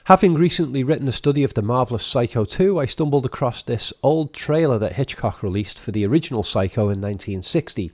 Having recently written a study of the marvellous Psycho 2, I stumbled across this old trailer that Hitchcock released for the original Psycho in 1960.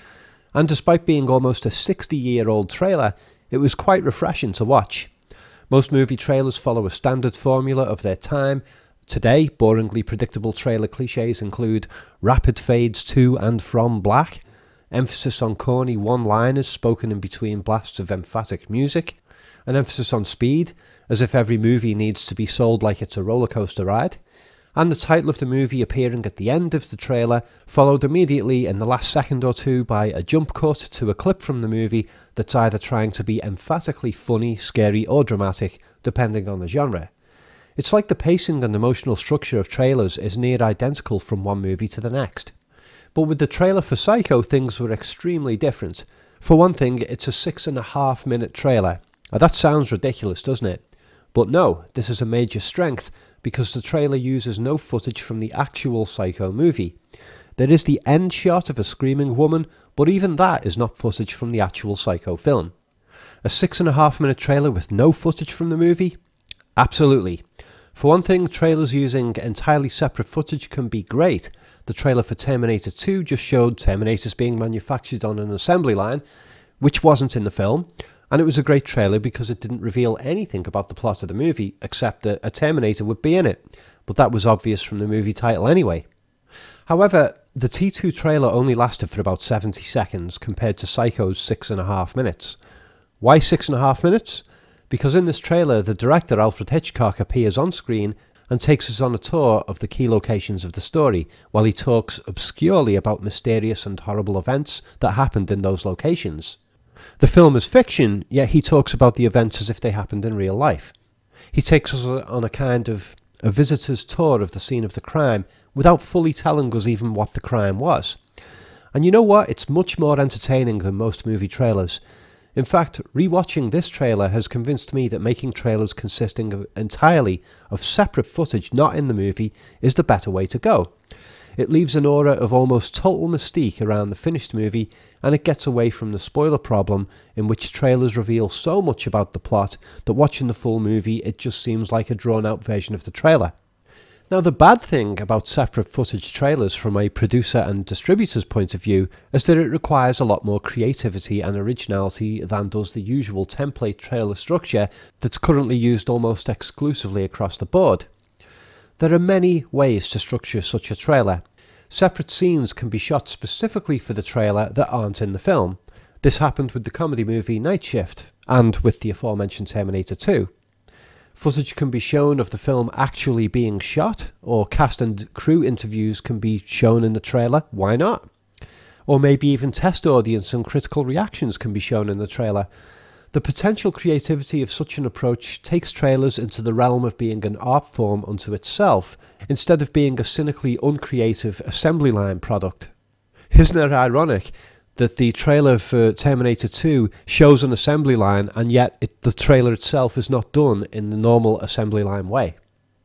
And despite being almost a 60-year-old trailer, it was quite refreshing to watch. Most movie trailers follow a standard formula of their time. Today, boringly predictable trailer cliches include rapid fades to and from black, emphasis on corny one-liners spoken in between blasts of emphatic music, an emphasis on speed, as if every movie needs to be sold like it's a roller coaster ride, and the title of the movie appearing at the end of the trailer, followed immediately in the last second or two by a jump cut to a clip from the movie that's either trying to be emphatically funny, scary or dramatic, depending on the genre. It's like the pacing and emotional structure of trailers is near identical from one movie to the next. But with the trailer for Psycho, things were extremely different. For one thing, it's a 6.5-minute trailer. Now that sounds ridiculous, doesn't it? But no, this is a major strength, because the trailer uses no footage from the actual Psycho movie. There is the end shot of a screaming woman, but even that is not footage from the actual Psycho film. A 6.5-minute trailer with no footage from the movie? Absolutely. For one thing, trailers using entirely separate footage can be great. The trailer for Terminator 2 just showed Terminators being manufactured on an assembly line, which wasn't in the film. And it was a great trailer because it didn't reveal anything about the plot of the movie, except that a Terminator would be in it, but that was obvious from the movie title anyway. However, the T2 trailer only lasted for about 70 seconds compared to Psycho's 6.5 minutes. Why 6.5 minutes? Because in this trailer, the director Alfred Hitchcock appears on screen and takes us on a tour of the key locations of the story, while he talks obscurely about mysterious and horrible events that happened in those locations. The film is fiction, yet he talks about the events as if they happened in real life. He takes us on a kind of a visitor's tour of the scene of the crime without fully telling us even what the crime was. And you know what? It's much more entertaining than most movie trailers. In fact, rewatching this trailer has convinced me that making trailers consisting entirely of separate footage not in the movie is the better way to go. It leaves an aura of almost total mystique around the finished movie, and it gets away from the spoiler problem in which trailers reveal so much about the plot that watching the full movie it just seems like a drawn out version of the trailer. Now the bad thing about separate footage trailers from a producer and distributor's point of view is that it requires a lot more creativity and originality than does the usual template trailer structure that's currently used almost exclusively across the board. There are many ways to structure such a trailer. Separate scenes can be shot specifically for the trailer that aren't in the film. This happened with the comedy movie Night Shift, and with the aforementioned Terminator 2. Footage can be shown of the film actually being shot, or cast and crew interviews can be shown in the trailer, why not? Or maybe even test audience and critical reactions can be shown in the trailer. The potential creativity of such an approach takes trailers into the realm of being an art form unto itself, instead of being a cynically uncreative assembly line product. Isn't it ironic that the trailer for Terminator 2 shows an assembly line, and yet the trailer itself is not done in the normal assembly line way?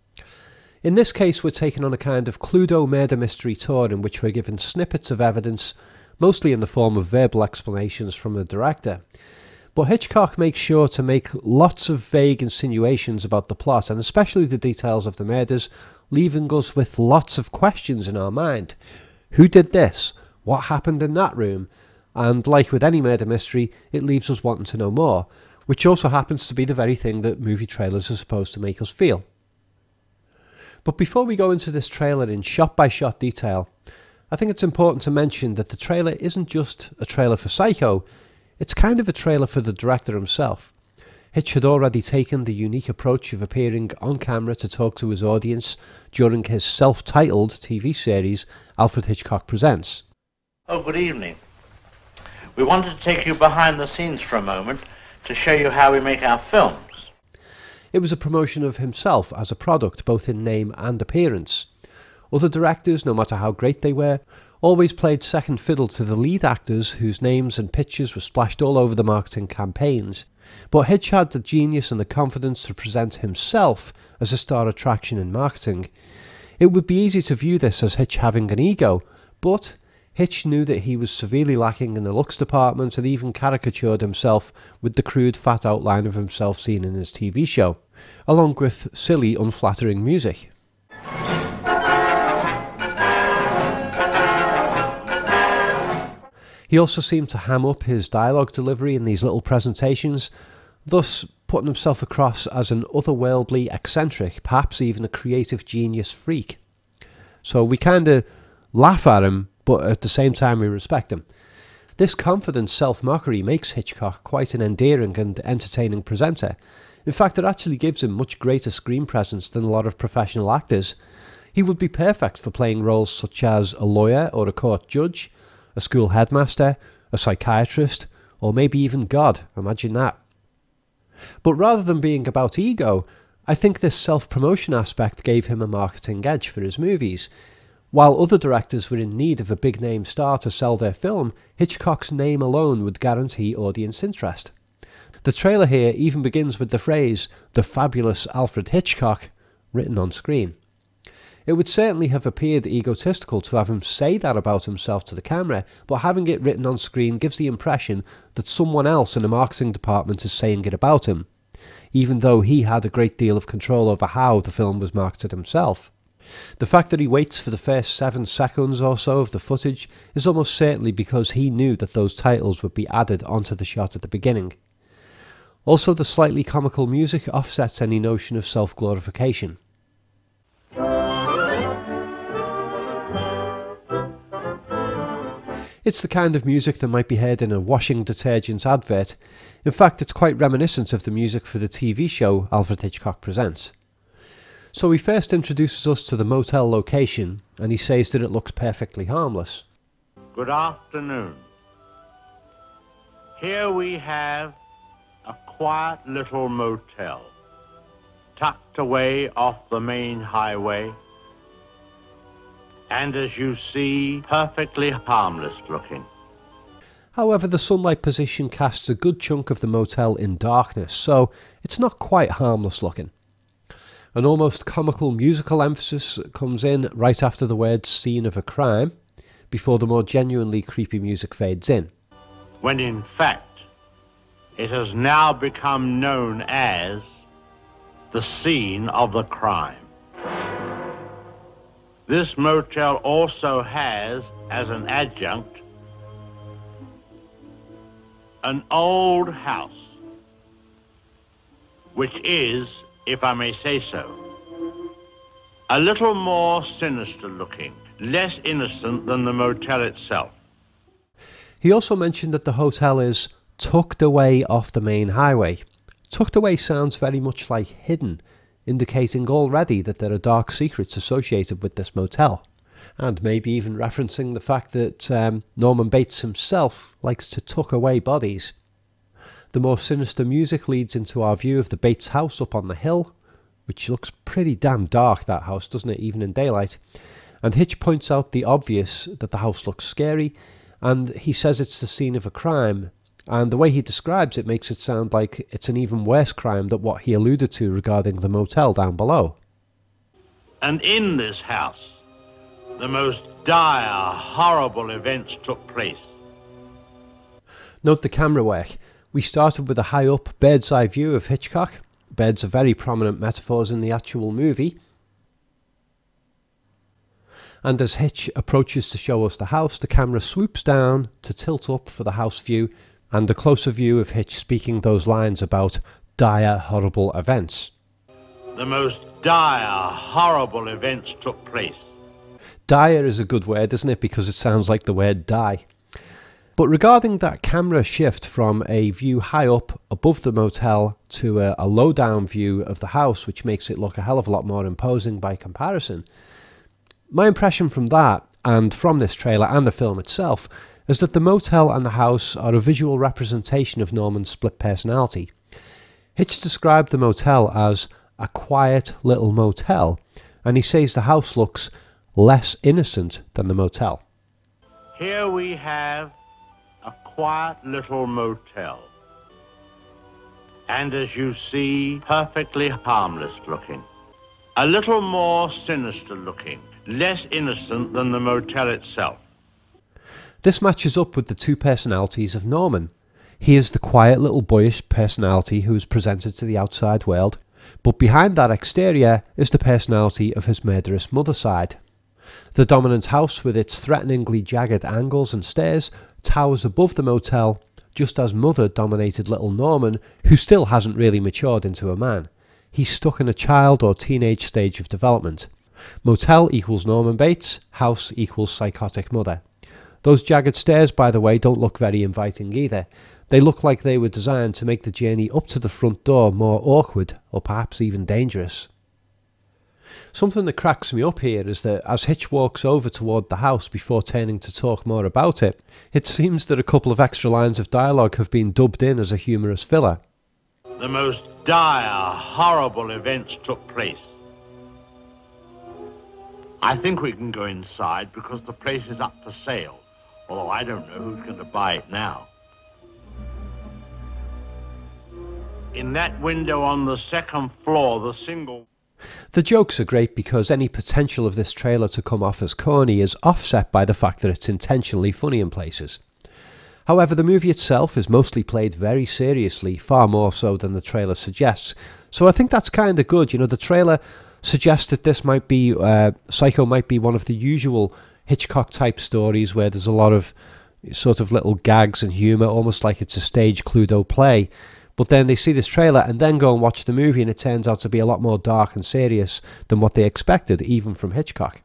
In this case, we're taken on a kind of Cluedo murder mystery tour in which we're given snippets of evidence, mostly in the form of verbal explanations from the director. But Hitchcock makes sure to make lots of vague insinuations about the plot, and especially the details of the murders, leaving us with lots of questions in our mind. Who did this? What happened in that room? And like with any murder mystery, it leaves us wanting to know more, which also happens to be the very thing that movie trailers are supposed to make us feel. But before we go into this trailer in shot-by-shot detail, I think it's important to mention that the trailer isn't just a trailer for Psycho, it's kind of a trailer for the director himself. Hitch had already taken the unique approach of appearing on camera to talk to his audience during his self-titled TV series, Alfred Hitchcock Presents. Oh, good evening. We wanted to take you behind the scenes for a moment to show you how we make our films. It was a promotion of himself as a product, both in name and appearance. Other directors, no matter how great they were, always played second fiddle to the lead actors whose names and pictures were splashed all over the marketing campaigns. But Hitch had the genius and the confidence to present himself as a star attraction in marketing. It would be easy to view this as Hitch having an ego, but Hitch knew that he was severely lacking in the looks department and even caricatured himself with the crude fat outline of himself seen in his TV show, along with silly, unflattering music. He also seemed to ham up his dialogue delivery in these little presentations, thus putting himself across as an otherworldly, eccentric, perhaps even a creative genius freak. So we kind of laugh at him, but at the same time we respect him. This confident self-mockery makes Hitchcock quite an endearing and entertaining presenter. In fact, it actually gives him much greater screen presence than a lot of professional actors. He would be perfect for playing roles such as a lawyer or a court judge, a school headmaster, a psychiatrist, or maybe even God. Imagine that. But rather than being about ego, I think this self-promotion aspect gave him a marketing edge for his movies. While other directors were in need of a big-name star to sell their film, Hitchcock's name alone would guarantee audience interest. The trailer here even begins with the phrase, "The fabulous Alfred Hitchcock," written on screen. It would certainly have appeared egotistical to have him say that about himself to the camera, but having it written on screen gives the impression that someone else in the marketing department is saying it about him, even though he had a great deal of control over how the film was marketed himself. The fact that he waits for the first 7 seconds or so of the footage is almost certainly because he knew that those titles would be added onto the shot at the beginning. Also, the slightly comical music offsets any notion of self-glorification. It's the kind of music that might be heard in a washing detergent advert. In fact, it's quite reminiscent of the music for the TV show Alfred Hitchcock Presents. So he first introduces us to the motel location, and he says that it looks perfectly harmless. Good afternoon. Here we have a quiet little motel, tucked away off the main highway, and as you see, perfectly harmless looking. However, the sunlight position casts a good chunk of the motel in darkness, so it's not quite harmless looking. An almost comical musical emphasis comes in right after the words "scene of a crime," before the more genuinely creepy music fades in. When in fact, it has now become known as the scene of the crime. This motel also has, as an adjunct, an old house, which is, if I may say so, a little more sinister looking, less innocent than the motel itself. He also mentioned that the hotel is tucked away off the main highway. Tucked away sounds very much like hidden, indicating already that there are dark secrets associated with this motel, and maybe even referencing the fact that Norman Bates himself likes to tuck away bodies. The more sinister music leads into our view of the Bates house up on the hill, which looks pretty damn dark, that house, doesn't it, even in daylight. And Hitch points out the obvious, that the house looks scary, and he says it's the scene of a crime, and the way he describes it makes it sound like it's an even worse crime than what he alluded to regarding the motel down below. And in this house, the most dire, horrible events took place. Note the camera work. We started with a high-up, bird's-eye view of Hitchcock. Birds are very prominent metaphors in the actual movie. And as Hitch approaches to show us the house, the camera swoops down to tilt up for the house view, and a closer view of Hitch speaking those lines about dire, horrible events. The most dire, horrible events took place. Dire is a good word, isn't it? Because it sounds like the word die. But regarding that camera shift from a view high up above the motel to a low down view of the house, which makes it look a hell of a lot more imposing by comparison, my impression from that, and from this trailer and the film itself, is that the motel and the house are a visual representation of Norman's split personality. Hitch described the motel as a quiet little motel, and he says the house looks less innocent than the motel. Here we have a quiet little motel, and as you see, perfectly harmless looking. A little more sinister looking, less innocent than the motel itself. This matches up with the two personalities of Norman. He is the quiet little boyish personality who is presented to the outside world, but behind that exterior is the personality of his murderous mother side. The dominant house, with its threateningly jagged angles and stairs, towers above the motel, just as Mother dominated little Norman, who still hasn't really matured into a man. He's stuck in a child or teenage stage of development. Motel equals Norman Bates, house equals psychotic mother. Those jagged stairs, by the way, don't look very inviting either. They look like they were designed to make the journey up to the front door more awkward, or perhaps even dangerous. Something that cracks me up here is that as Hitch walks over toward the house before turning to talk more about it, it seems that a couple of extra lines of dialogue have been dubbed in as a humorous filler. The most dire, horrible events took place. I think we can go inside because the place is up for sale, although I don't know who's going to buy it now. In that window on the second floor, the single... The jokes are great because any potential of this trailer to come off as corny is offset by the fact that it's intentionally funny in places. However, the movie itself is mostly played very seriously, far more so than the trailer suggests. So I think that's kind of good. You know, the trailer suggests that this might be, Psycho might be one of the usual Hitchcock-type stories where there's a lot of sort of little gags and humour, almost like it's a stage Cluedo play. But then they see this trailer and then go and watch the movie, and it turns out to be a lot more dark and serious than what they expected, even from Hitchcock.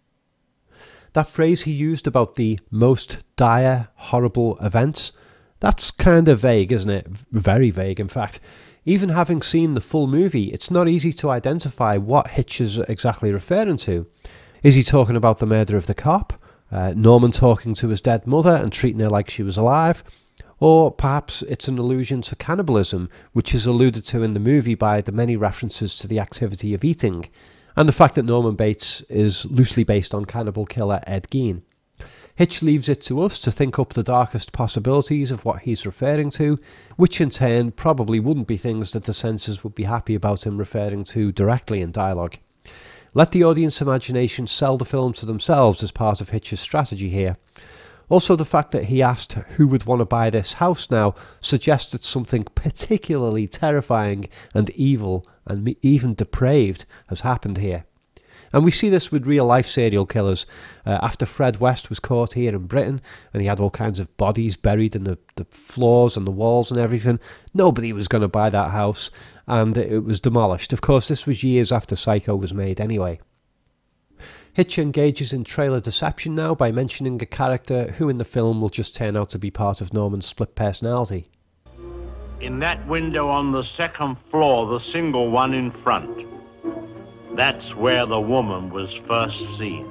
That phrase he used about the most dire, horrible events, that's kind of vague, isn't it? Very vague, in fact. Even having seen the full movie, it's not easy to identify what Hitch is exactly referring to. Is he talking about the murder of the cop? Norman talking to his dead mother and treating her like she was alive? Or perhaps it's an allusion to cannibalism, which is alluded to in the movie by the many references to the activity of eating, and the fact that Norman Bates is loosely based on cannibal killer Ed Gein. Hitch leaves it to us to think up the darkest possibilities of what he's referring to, which in turn probably wouldn't be things that the censors would be happy about him referring to directly in dialogue. Let the audience imagination sell the film to themselves as part of Hitch's strategy here. Also, the fact that he asked who would want to buy this house now suggests that something particularly terrifying and evil and even depraved has happened here. And we see this with real-life serial killers. After Fred West was caught here in Britain, and he had all kinds of bodies buried in the floors and the walls and everything, nobody was going to buy that house, and it was demolished. Of course, this was years after Psycho was made anyway. Hitch engages in trailer deception now by mentioning a character who in the film will just turn out to be part of Norman's split personality. In that window on the second floor, the single one in front. That's where the woman was first seen.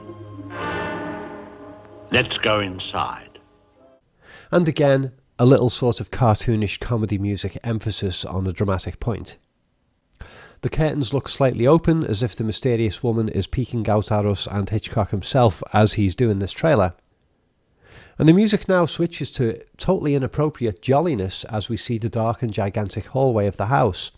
Let's go inside. And again, a little sort of cartoonish comedy music emphasis on a dramatic point. The curtains look slightly open, as if the mysterious woman is peeking out at us and Hitchcock himself as he's doing this trailer. And the music now switches to totally inappropriate jolliness as we see the dark and gigantic hallway of the house.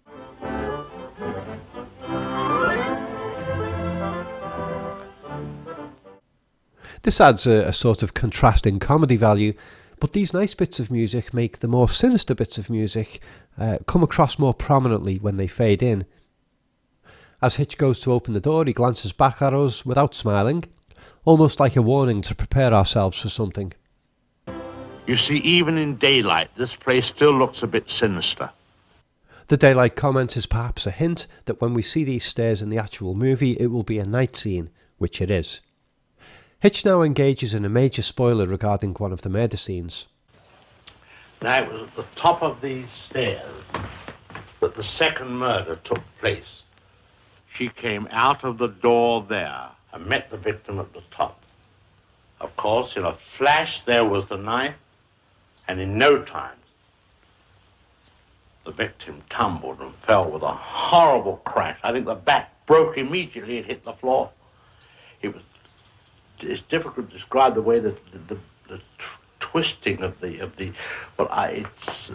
This adds a sort of contrasting comedy value, but these nice bits of music make the more sinister bits of music come across more prominently when they fade in. As Hitch goes to open the door, he glances back at us without smiling, almost like a warning to prepare ourselves for something. You see, even in daylight, this place still looks a bit sinister. The daylight comment is perhaps a hint that when we see these stairs in the actual movie, it will be a night scene, which it is. Hitch now engages in a major spoiler regarding one of the murder scenes. Now, it was at the top of these stairs that the second murder took place. She came out of the door there and met the victim at the top. Of course, in a flash, there was the knife, and in no time, the victim tumbled and fell with a horrible crash. I think the back broke immediately and hit the floor. It's difficult to describe the way that the twisting of the well, I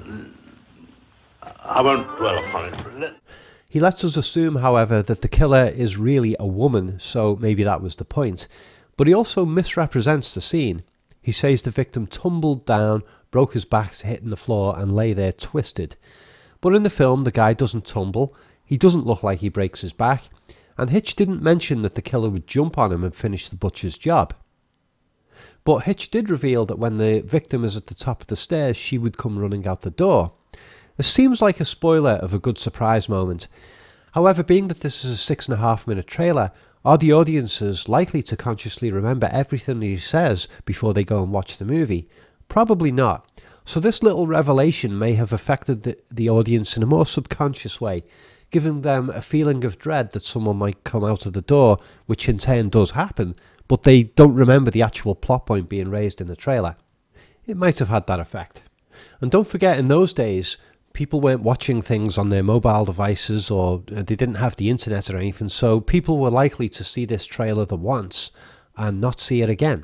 won't dwell upon it. He lets us assume, however, that the killer is really a woman, so maybe that was the point. But he also misrepresents the scene. He says the victim tumbled down, broke his back hitting the floor and lay there twisted. But in the film the guy doesn't tumble, he doesn't look like he breaks his back, and Hitch didn't mention that the killer would jump on him and finish the butcher's job. But Hitch did reveal that when the victim is at the top of the stairs, she would come running out the door. This seems like a spoiler of a good surprise moment. However, being that this is a 6.5-minute trailer, are the audiences likely to consciously remember everything he says before they go and watch the movie? Probably not. So this little revelation may have affected the audience in a more subconscious way, giving them a feeling of dread that someone might come out of the door, which in turn does happen, but they don't remember the actual plot point being raised in the trailer. It might have had that effect. And don't forget, in those days, people weren't watching things on their mobile devices, or they didn't have the internet or anything, so people were likely to see this trailer the once and not see it again.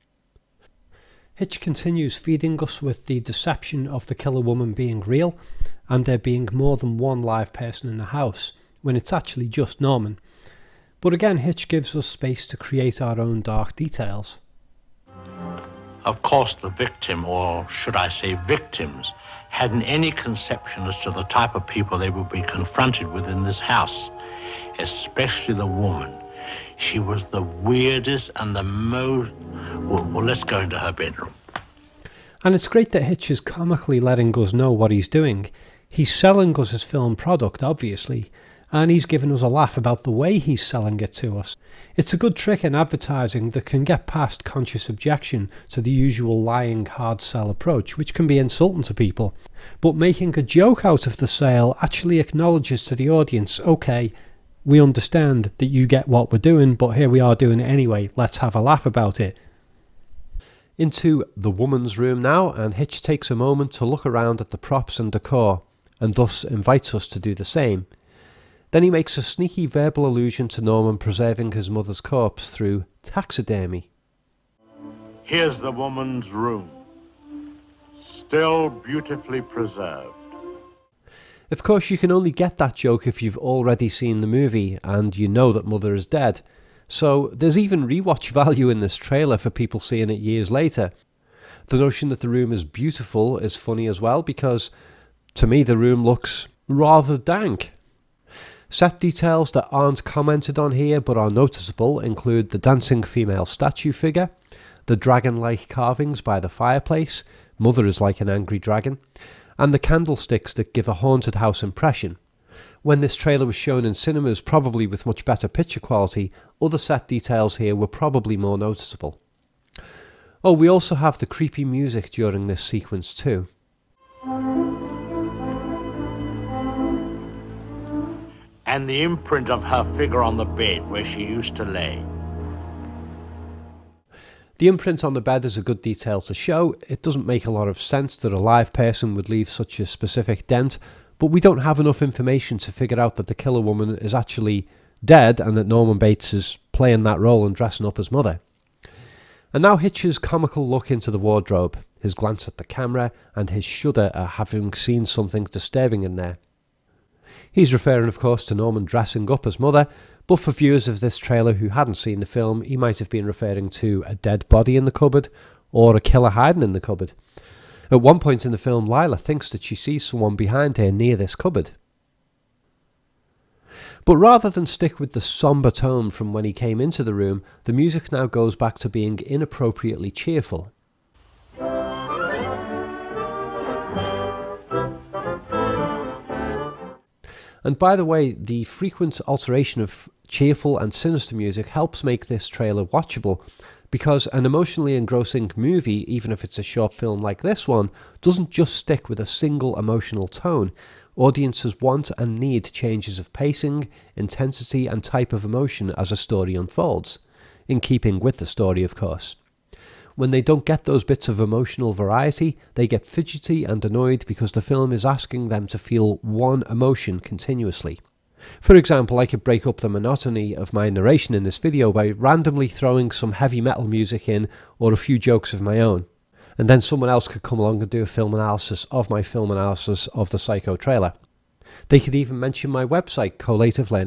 Hitch continues feeding us with the deception of the killer woman being real and there being more than one live person in the house, when it's actually just Norman. But again, Hitch gives us space to create our own dark details. Of course, the victim, or should I say victims, hadn't any conception as to the type of people they would be confronted with in this house, especially the woman. She was the weirdest and the most... Well, let's go into her bedroom. And it's great that Hitch is comically letting us know what he's doing. He's selling us his film product, obviously, and he's giving us a laugh about the way he's selling it to us. It's a good trick in advertising that can get past conscious objection to the usual lying hard sell approach, which can be insulting to people. But making a joke out of the sale actually acknowledges to the audience, okay, we understand that you get what we're doing, but here we are doing it anyway, let's have a laugh about it. Into the woman's room now, and Hitch takes a moment to look around at the props and decor, and thus invites us to do the same. Then he makes a sneaky verbal allusion to Norman preserving his mother's corpse through taxidermy. Here's the woman's room, still beautifully preserved. Of course, you can only get that joke if you've already seen the movie and you know that Mother is dead. So there's even rewatch value in this trailer for people seeing it years later. The notion that the room is beautiful is funny as well, because to me the room looks rather dank. Set details that aren't commented on here but are noticeable include the dancing female statue figure, the dragon-like carvings by the fireplace, Mother is like an angry dragon, and the candlesticks that give a haunted house impression. When this trailer was shown in cinemas, probably with much better picture quality, other set details here were probably more noticeable. Oh, we also have the creepy music during this sequence too. And the imprint of her figure on the bed where she used to lay. The imprint on the bed is a good detail to show. It doesn't make a lot of sense that a live person would leave such a specific dent, but we don't have enough information to figure out that the killer woman is actually dead and that Norman Bates is playing that role and dressing up as Mother. And now Hitch's comical look into the wardrobe, his glance at the camera, and his shudder at having seen something disturbing in there. He's referring, of course, to Norman dressing up as Mother, but for viewers of this trailer who hadn't seen the film, he might have been referring to a dead body in the cupboard, or a killer hiding in the cupboard. At one point in the film, Lila thinks that she sees someone behind her near this cupboard. But rather than stick with the somber tone from when he came into the room, the music now goes back to being inappropriately cheerful. And by the way, the frequent alteration of cheerful and sinister music helps make this trailer watchable, because an emotionally engrossing movie, even if it's a short film like this one, doesn't just stick with a single emotional tone. Audiences want and need changes of pacing, intensity and type of emotion as a story unfolds, in keeping with the story, of course. When they don't get those bits of emotional variety, they get fidgety and annoyed because the film is asking them to feel one emotion continuously. For example, I could break up the monotony of my narration in this video by randomly throwing some heavy metal music in or a few jokes of my own. And then someone else could come along and do a film analysis of my film analysis of the Psycho trailer. They could even mention my website,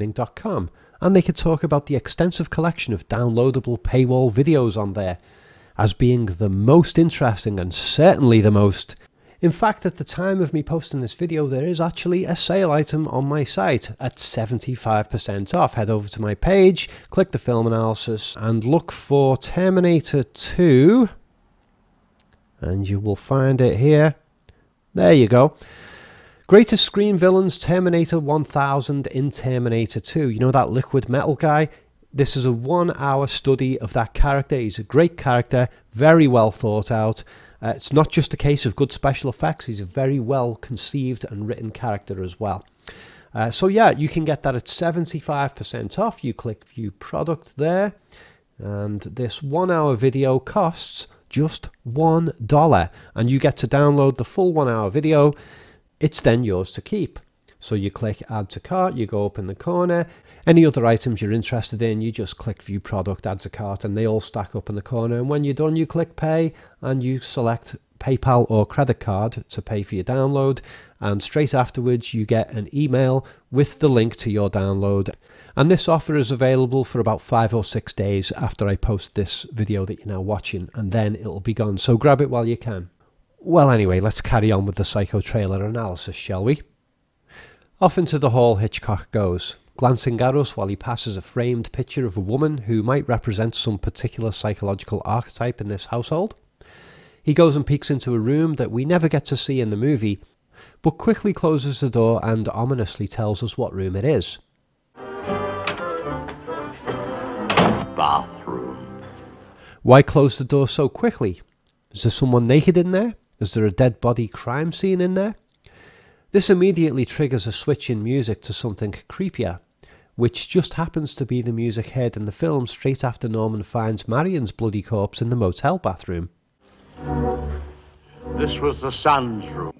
collativelearning.com, and they could talk about the extensive collection of downloadable paywall videos on there. as being the most interesting and certainly the most. In fact, at the time of me posting this video, there is actually a sale item on my site at 75% off. Head over to my page, click the film analysis, and look for Terminator 2, and you will find it here. There you go. Greatest screen villains, Terminator 1000 in Terminator 2. You know that liquid metal guy? This is a 1 hour study of that character. He's a great character, very well thought out. It's not just a case of good special effects, he's a very well conceived and written character as well. So yeah, you can get that at 75% off. You click view product there, and this 1 hour video costs just $1, and you get to download the full 1 hour video. It's then yours to keep. So you click add to cart, you go up in the corner, any other items you're interested in, you just click view product, add to cart, and they all stack up in the corner. And when you're done, you click pay and you select PayPal or credit card to pay for your download, and straight afterwards you get an email with the link to your download. And this offer is available for about 5 or 6 days after I post this video that you're now watching, and then it'll be gone, so grab it while you can. Well anyway, let's carry on with the Psycho trailer analysis, shall we? Off into the hall Hitchcock goes, glancing at us while he passes a framed picture of a woman who might represent some particular psychological archetype in this household. He goes and peeks into a room that we never get to see in the movie, but quickly closes the door and ominously tells us what room it is. Bathroom. Why close the door so quickly? Is there someone naked in there? Is there a dead body crime scene in there? This immediately triggers a switch in music to something creepier, which just happens to be the music heard in the film straight after Norman finds Marion's bloody corpse in the motel bathroom. This was the son's room.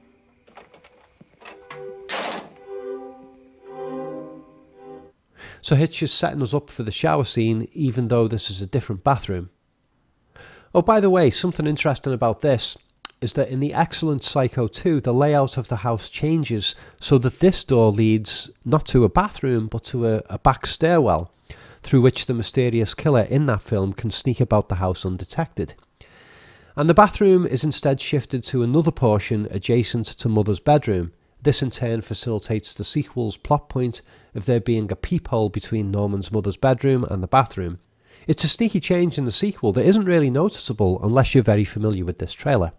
So Hitch is setting us up for the shower scene, even though this is a different bathroom. Oh, by the way, something interesting about this is that in the excellent Psycho 2, the layout of the house changes so that this door leads not to a bathroom, but to a back stairwell, through which the mysterious killer in that film can sneak about the house undetected. And the bathroom is instead shifted to another portion adjacent to Mother's bedroom. This in turn facilitates the sequel's plot point of there being a peephole between Norman's mother's bedroom and the bathroom. It's a sneaky change in the sequel that isn't really noticeable unless you're very familiar with this trailer.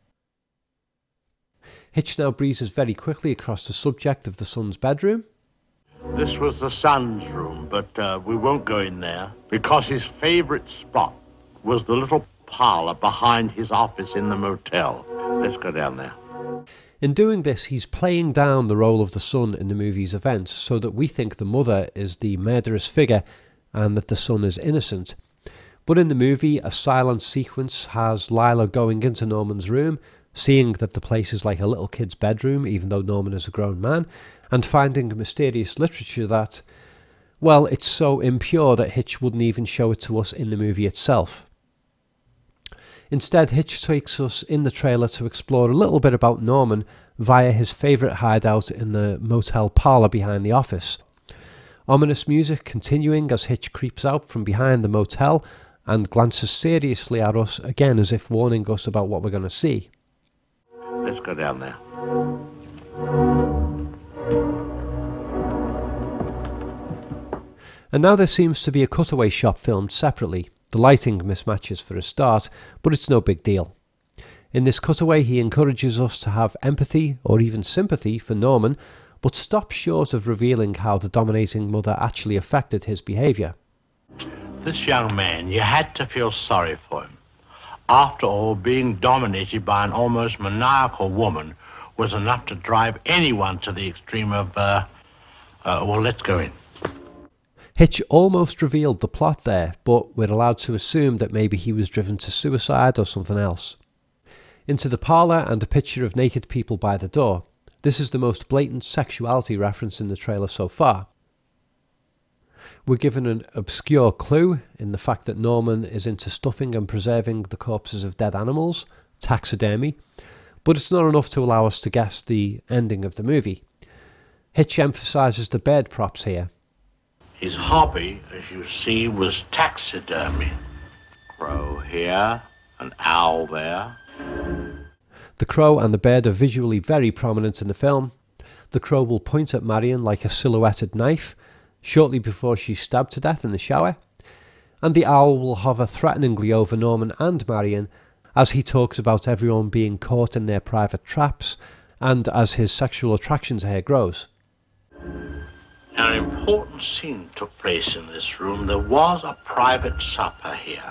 Hitch now breezes very quickly across the subject of the son's bedroom. This was the son's room, but we won't go in there because his favorite spot was the little parlor behind his office in the motel. Let's go down there. In doing this, he's playing down the role of the son in the movie's events so that we think the mother is the murderous figure and that the son is innocent. But in the movie, a silent sequence has Lila going into Norman's room, seeing that the place is like a little kid's bedroom, even though Norman is a grown man, and finding mysterious literature that, well, it's so impure that Hitch wouldn't even show it to us in the movie itself. Instead, Hitch takes us in the trailer to explore a little bit about Norman via his favourite hideout in the motel parlour behind the office. Ominous music continuing as Hitch creeps out from behind the motel and glances seriously at us, again as if warning us about what we're going to see. Let's go down there. And now there seems to be a cutaway shot filmed separately. The lighting mismatches for a start, but it's no big deal. In this cutaway, he encourages us to have empathy or even sympathy for Norman, but stops short of revealing how the dominating mother actually affected his behaviour. This young man, you had to feel sorry for him. After all, being dominated by an almost maniacal woman was enough to drive anyone to the extreme of, well, let's go in. Hitch almost revealed the plot there, but we're allowed to assume that maybe he was driven to suicide or something else. Into the parlour and a picture of naked people by the door. This is the most blatant sexuality reference in the trailer so far. We're given an obscure clue in the fact that Norman is into stuffing and preserving the corpses of dead animals, taxidermy, but it's not enough to allow us to guess the ending of the movie. Hitch emphasises the bird props here. His hobby, as you see, was taxidermy. Crow here, an owl there. The crow and the bird are visually very prominent in the film. The crow will point at Marion like a silhouetted knife shortly before she's stabbed to death in the shower, and the owl will hover threateningly over Norman and Marion as he talks about everyone being caught in their private traps and as his sexual attraction to her grows. Now, an important scene took place in this room. There was a private supper here.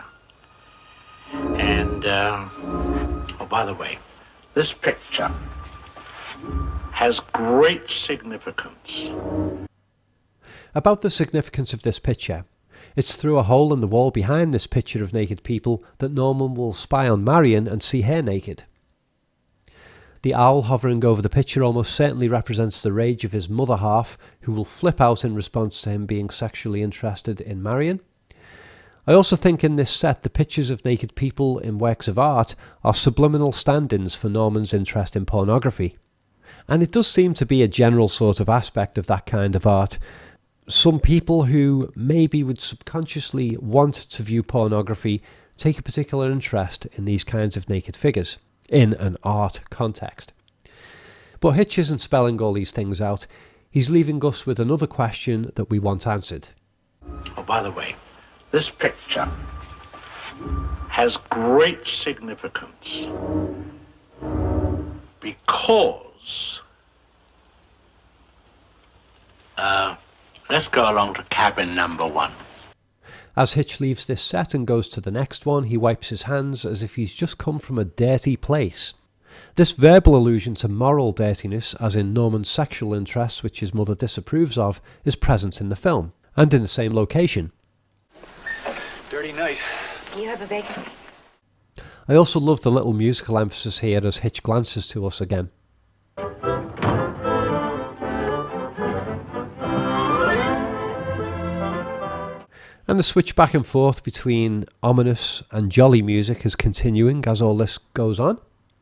And, oh, by the way, this picture has great significance. About the significance of this picture, it's through a hole in the wall behind this picture of naked people that Norman will spy on Marion and see her naked. The owl hovering over the picture almost certainly represents the rage of his mother half, who will flip out in response to him being sexually interested in Marion. I also think in this set the pictures of naked people in works of art are subliminal stand-ins for Norman's interest in pornography. And it does seem to be a general sort of aspect of that kind of art. Some people who maybe would subconsciously want to view pornography take a particular interest in these kinds of naked figures in an art context. But Hitch isn't spelling all these things out. He's leaving us with another question that we want answered. Oh, by the way, this picture has great significance because let's go along to cabin number 1. As Hitch leaves this set and goes to the next one, he wipes his hands as if he's just come from a dirty place. This verbal allusion to moral dirtiness, as in Norman's sexual interests, which his mother disapproves of, is present in the film, and in the same location. Dirty night. You have a vacancy. I also love the little musical emphasis here as Hitch glances to us again. And the switch back and forth between ominous and jolly music is continuing as all this goes on.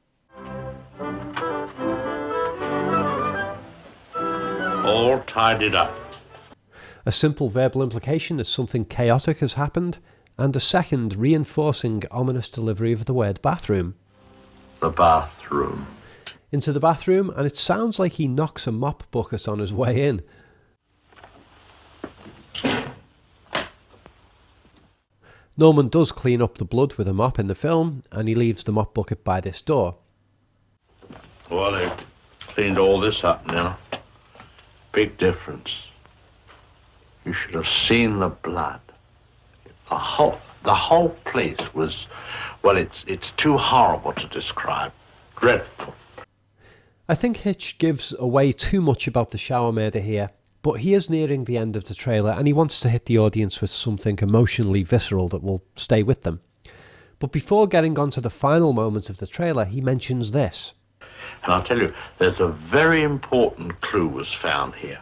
All tidied up. A simple verbal implication that something chaotic has happened, and a second reinforcing ominous delivery of the word bathroom. The bathroom. Into the bathroom, and it sounds like he knocks a mop bucket on his way in. Norman does clean up the blood with a mop in the film, and he leaves the mop bucket by this door. Well, they cleaned all this up now. Big difference. You should have seen the blood. The whole place was, well, it's too horrible to describe. Dreadful. I think Hitch gives away too much about the shower murder here, but he is nearing the end of the trailer and he wants to hit the audience with something emotionally visceral that will stay with them. But before getting on to the final moment of the trailer, he mentions this. And I'll tell you, there's a very important clue was found here.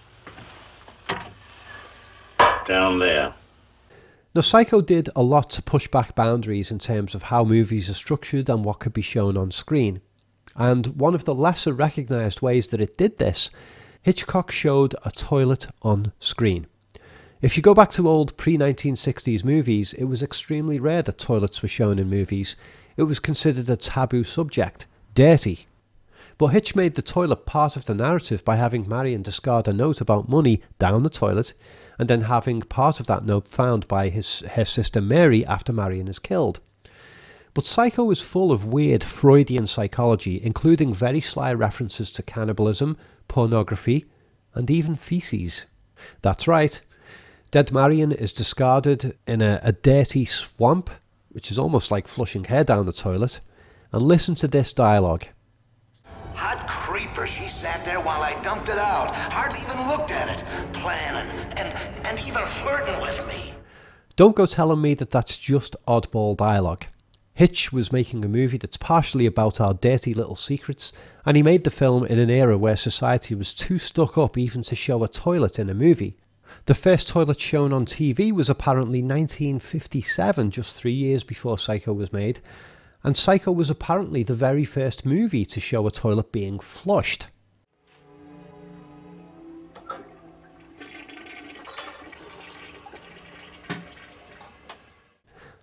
Down there. Now, Psycho did a lot to push back boundaries in terms of how movies are structured and what could be shown on screen. And one of the lesser recognised ways that it did this, Hitchcock showed a toilet on screen. If you go back to old pre-1960s movies, it was extremely rare that toilets were shown in movies. It was considered a taboo subject, dirty. But Hitch made the toilet part of the narrative by having Marion discard a note about money down the toilet, and then having part of that note found by her sister Mary after Marion is killed. But Psycho is full of weird Freudian psychology, including very sly references to cannibalism, pornography, and even feces. That's right, dead Marion is discarded in a dirty swamp, which is almost like flushing her down the toilet. And listen to this dialogue. Hot creeper, she sat there while I dumped it out. Hardly even looked at it. Planning and even flirting with me. Don't go telling me that that's just oddball dialogue. Hitch was making a movie that's partially about our dirty little secrets, and he made the film in an era where society was too stuck up even to show a toilet in a movie. The first toilet shown on TV was apparently 1957, just 3 years before Psycho was made, and Psycho was apparently the very first movie to show a toilet being flushed.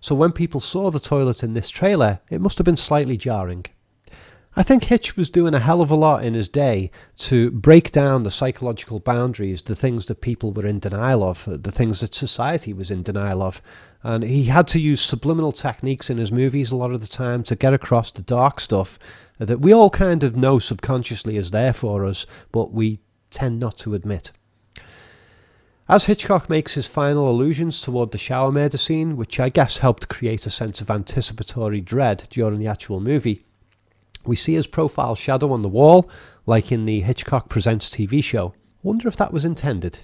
so when people saw the toilet in this trailer, it must have been slightly jarring. I think Hitch was doing a hell of a lot in his day to break down the psychological boundaries, the things that people were in denial of, the things that society was in denial of. And he had to use subliminal techniques in his movies a lot of the time to get across the dark stuff that we all kind of know subconsciously is there for us, but we tend not to admit. As Hitchcock makes his final allusions toward the shower murder scene, which I guess helped create a sense of anticipatory dread during the actual movie, we see his profile shadow on the wall, like in the Hitchcock Presents TV show. Wonder if that was intended.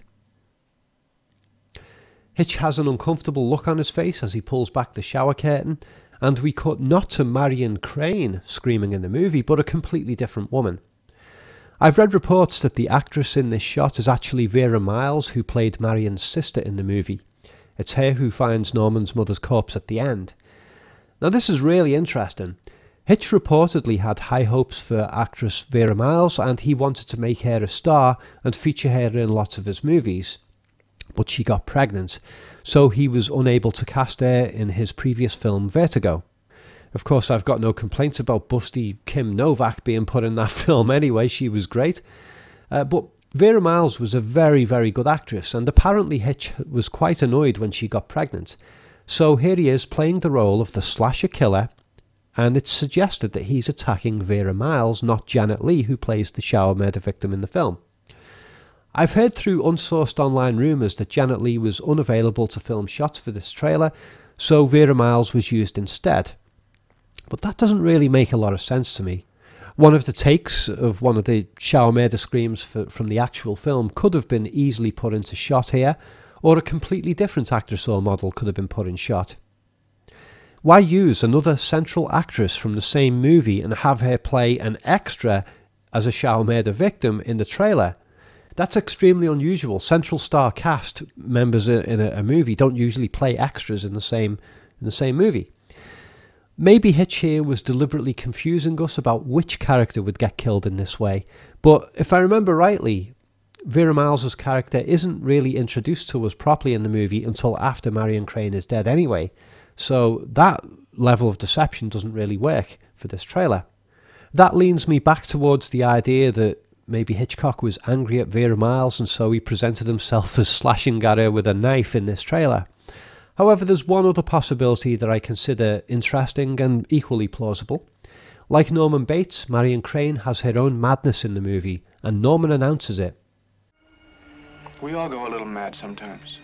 Hitch has an uncomfortable look on his face as he pulls back the shower curtain, and we cut not to Marion Crane screaming in the movie, but a completely different woman. I've read reports that the actress in this shot is actually Vera Miles, who played Marion's sister in the movie. It's her who finds Norman's mother's corpse at the end. Now this is really interesting. Hitch reportedly had high hopes for actress Vera Miles, and he wanted to make her a star and feature her in lots of his movies. But she got pregnant, so he was unable to cast her in his previous film Vertigo. Of course, I've got no complaints about busty Kim Novak being put in that film anyway, she was great. But Vera Miles was a very, very good actress, and apparently Hitch was quite annoyed when she got pregnant. So here he is playing the role of the slasher killer, and it's suggested that he's attacking Vera Miles, not Janet Leigh, who plays the shower murder victim in the film. I've heard through unsourced online rumours that Janet Leigh was unavailable to film shots for this trailer, so Vera Miles was used instead. But that doesn't really make a lot of sense to me. One of the takes of one of the shower murder screams from the actual film could have been easily put into shot here, or a completely different actress or model could have been put in shot. Why use another central actress from the same movie and have her play an extra as a shower murder victim in the trailer? That's extremely unusual. Central star cast members in a movie don't usually play extras in the same movie. Maybe Hitch here was deliberately confusing us about which character would get killed in this way, but if I remember rightly, Vera Miles' character isn't really introduced to us properly in the movie until after Marion Crane is dead anyway, so that level of deception doesn't really work for this trailer. That leans me back towards the idea that maybe Hitchcock was angry at Vera Miles and so he presented himself as slashing at her with a knife in this trailer. However, there's one other possibility that I consider interesting and equally plausible. Like Norman Bates, Marion Crane has her own madness in the movie, and Norman announces it. We all go a little mad sometimes.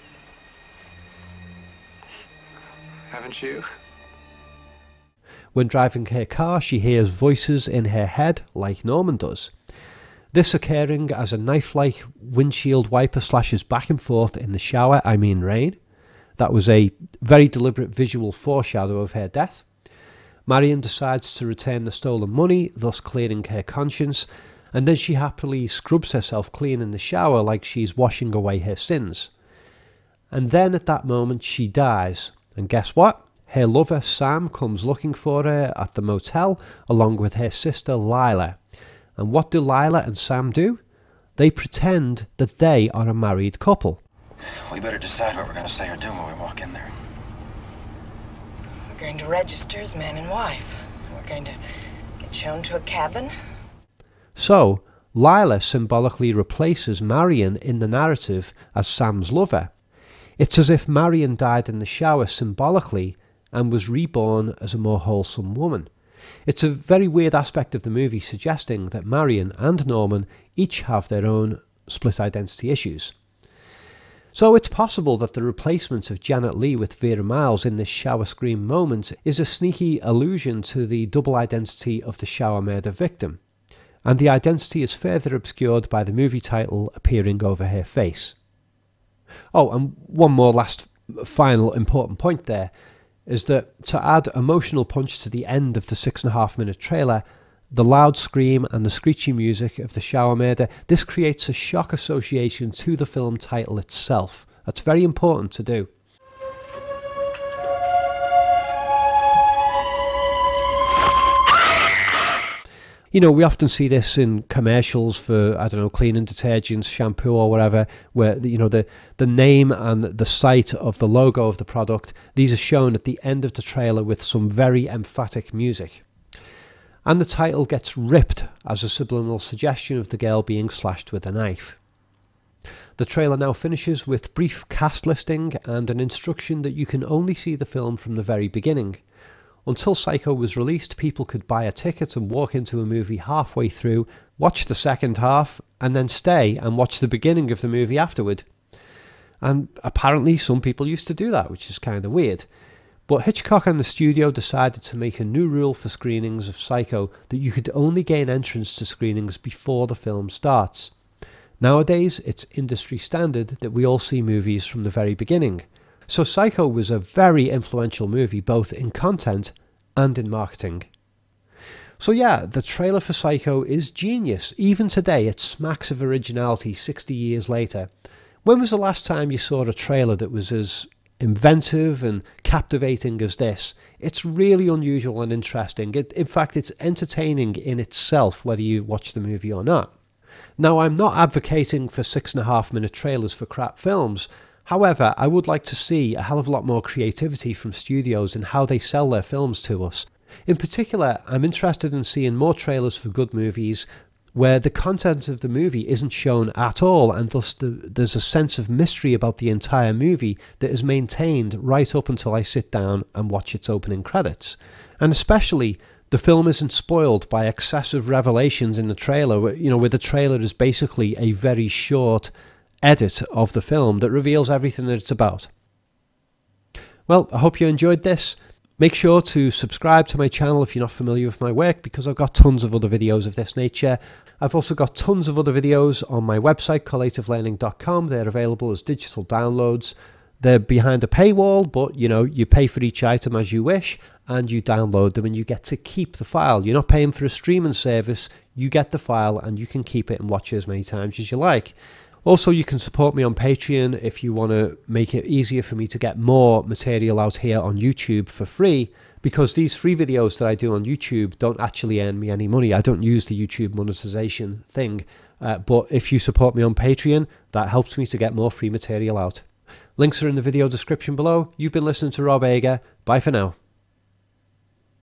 Haven't you? When driving her car, she hears voices in her head, like Norman does. This occurring as a knife-like windshield wiper slashes back and forth in the shower, I mean rain. That was a very deliberate visual foreshadow of her death. Marion decides to return the stolen money, thus clearing her conscience, and then she happily scrubs herself clean in the shower like she's washing away her sins. And then at that moment she dies, and guess what? Her lover Sam comes looking for her at the motel along with her sister Lila. And what do Lila and Sam do? They pretend that they are a married couple. We better decide what we're going to say or do when we walk in there. We're going to register as man and wife. We're going to get shown to a cabin. So, Lila symbolically replaces Marion in the narrative as Sam's lover. It's as if Marion died in the shower symbolically and was reborn as a more wholesome woman. It's a very weird aspect of the movie suggesting that Marion and Norman each have their own split identity issues. So it's possible that the replacement of Janet Leigh with Vera Miles in this shower scream moment is a sneaky allusion to the double identity of the shower murder victim, and the identity is further obscured by the movie title appearing over her face. Oh, and one more last final important point there is that to add emotional punch to the end of the 6.5-minute trailer, the loud scream and the screechy music of the shower murder, this creates a shock association to the film title itself. That's very important to do. You know, we often see this in commercials for, I don't know, cleaning detergents, shampoo or whatever, where, you know, the name and the site of the logo of the product, these are shown at the end of the trailer with some very emphatic music. And the title gets ripped as a subliminal suggestion of the girl being slashed with a knife. The trailer now finishes with brief cast listing and an instruction that you can only see the film from the very beginning. Until Psycho was released, people could buy a ticket and walk into a movie halfway through, watch the second half, and then stay and watch the beginning of the movie afterward. And apparently some people used to do that, which is kind of weird. But Hitchcock and the studio decided to make a new rule for screenings of Psycho, that you could only gain entrance to screenings before the film starts. Nowadays, it's industry standard that we all see movies from the very beginning. So Psycho was a very influential movie, both in content and in marketing. So yeah, the trailer for Psycho is genius. Even today, it smacks of originality 60 years later. When was the last time you saw a trailer that was as inventive and captivating as this? It's really unusual and interesting. In fact, it's entertaining in itself, whether you watch the movie or not. Now, I'm not advocating for 6.5-minute trailers for crap films. However, I would like to see a hell of a lot more creativity from studios in how they sell their films to us. In particular, I'm interested in seeing more trailers for good movies where the content of the movie isn't shown at all, and thus there's a sense of mystery about the entire movie that is maintained right up until I sit down and watch its opening credits. And especially, the film isn't spoiled by excessive revelations in the trailer, where the trailer is basically a very short edit of the film that reveals everything that it's about. Well, I hope you enjoyed this. Make sure to subscribe to my channel if you're not familiar with my work, because I've got tons of other videos of this nature. I've also got tons of other videos on my website, collativelearning.com. They're available as digital downloads. They're behind a paywall, but you pay for each item as you wish, and you download them and you get to keep the file. You're not paying for a streaming service. You get the file and you can keep it and watch it as many times as you like. Also, you can support me on Patreon if you want to make it easier for me to get more material out here on YouTube for free, because these free videos that I do on YouTube don't actually earn me any money. I don't use the YouTube monetization thing, but if you support me on Patreon, that helps me to get more free material out. Links are in the video description below. You've been listening to Rob Ager. Bye for now.